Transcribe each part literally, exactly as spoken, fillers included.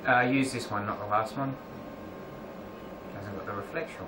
Uh, use this one, not the last one. Hasn't got the reflection.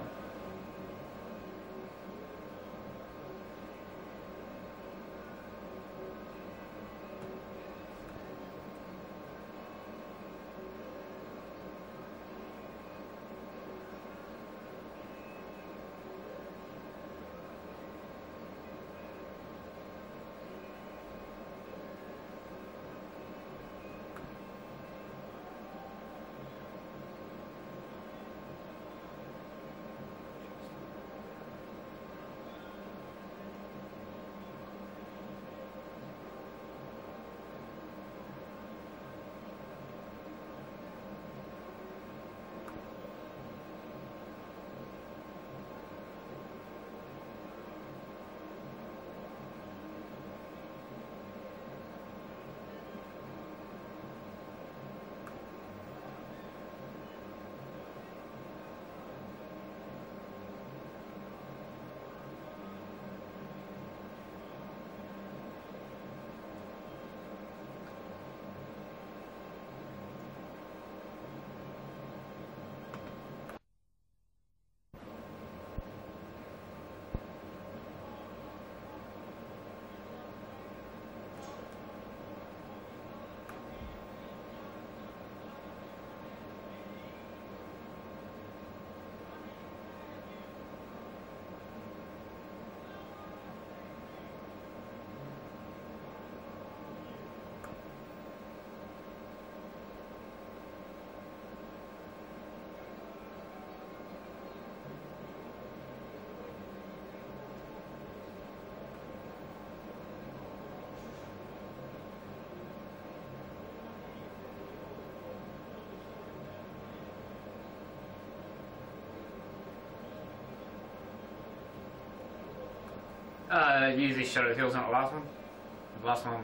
Uh, usually Shadow Hill's not the last one. The last one.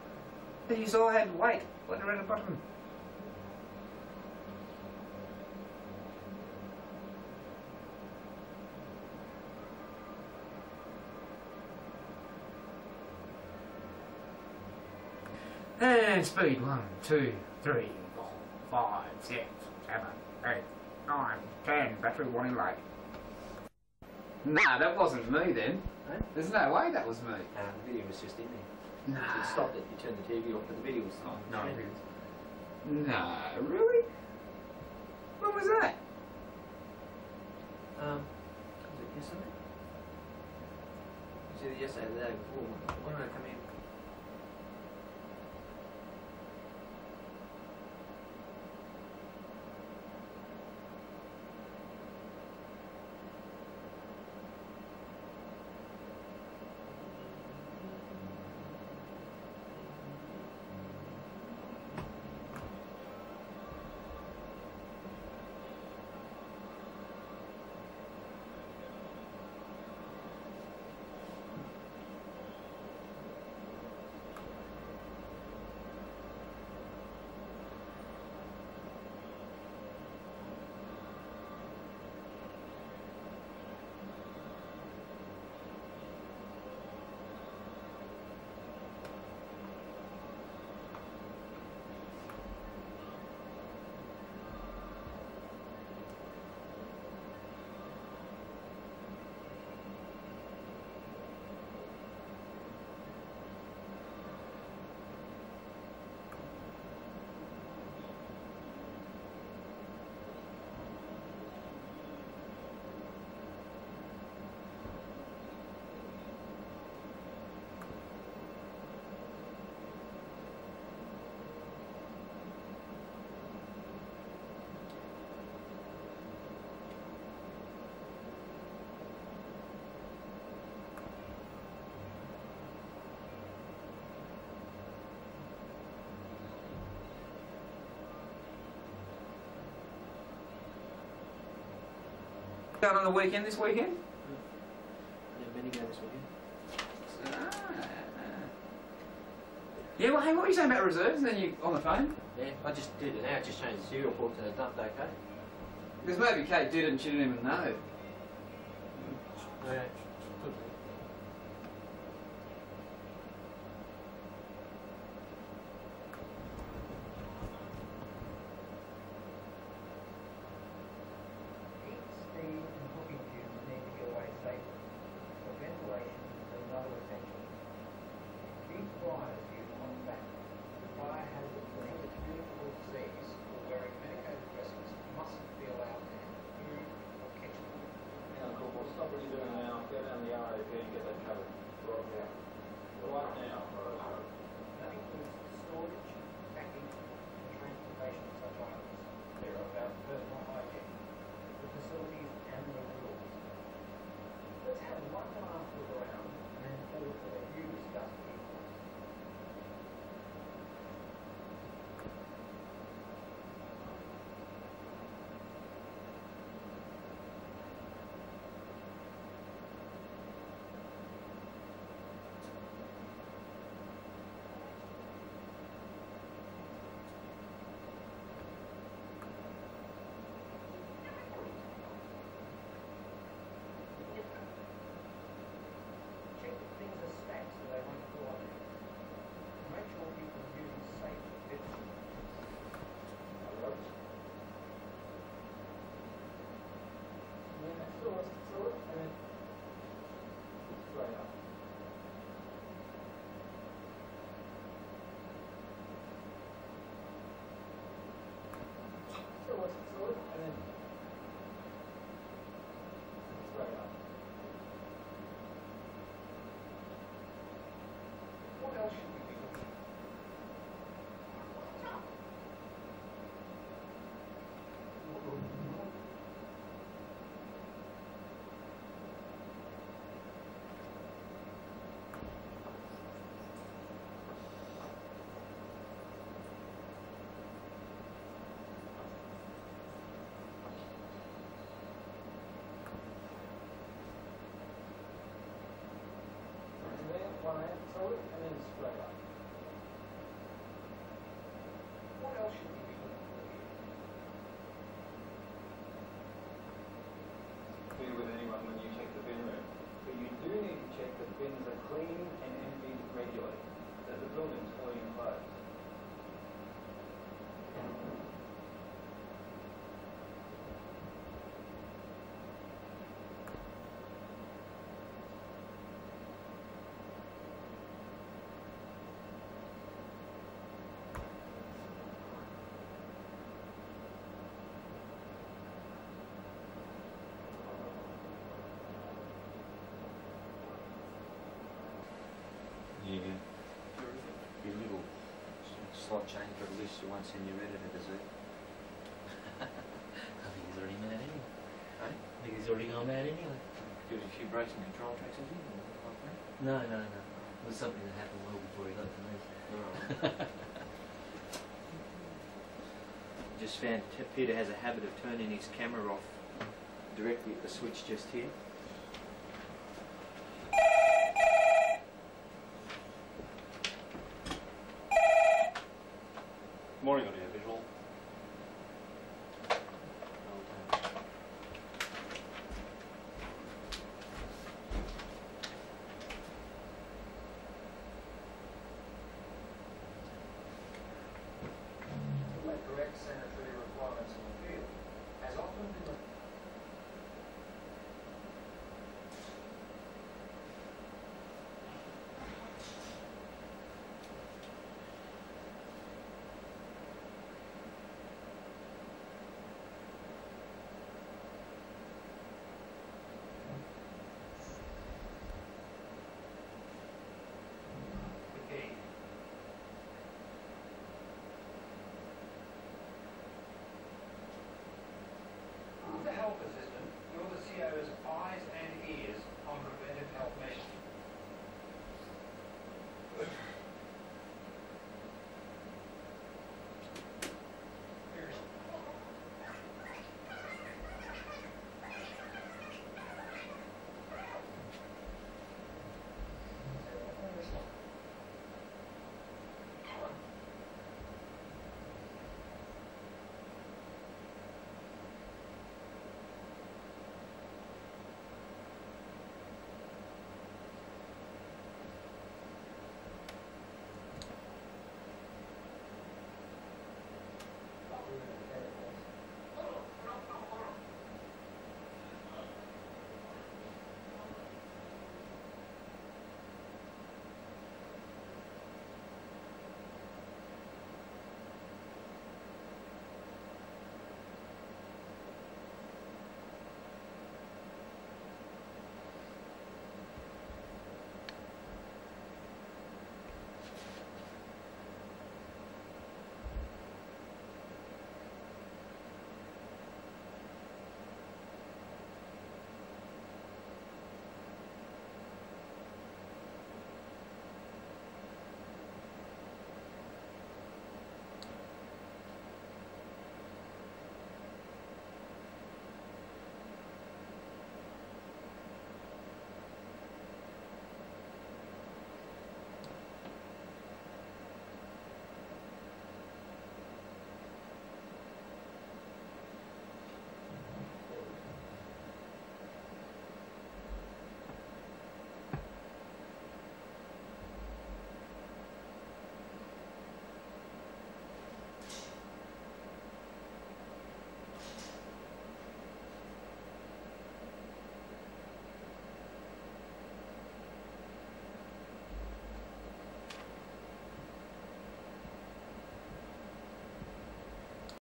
These all had white, white around the bottom. And speed, one, two, three, four, five, six, seven, eight, nine, ten, battery warning light. Nah, that wasn't me then. Huh? There's no way that was me. Uh, the video was just in there. Nah. So it stopped it, you turned the T V off, but the video was Oh, on. no, it is. Nah, really? When was that? Um, was it yesterday? It was either yesterday or the day before. When did I come in? Going on the weekend this weekend? I didn't many go this weekend. Ah. Yeah, well, hey, what were you saying about reserves? And then you on the phone? Yeah, I just did it now, just changed the serial port to the dumped okay. Because maybe Kate did it and she didn't even know. Yeah, could be. slight change, but at least you won't send your editor to see. I think he's already mad anyway. Hey? I think he's already gone mad anyway. Give it a few breaks and control tracks, has he? Or like that? No, no, no. It was something that happened well before he got to me. Alright. Just found T- Peter has a habit of turning his camera off directly at the switch just here. Morning, audio visual.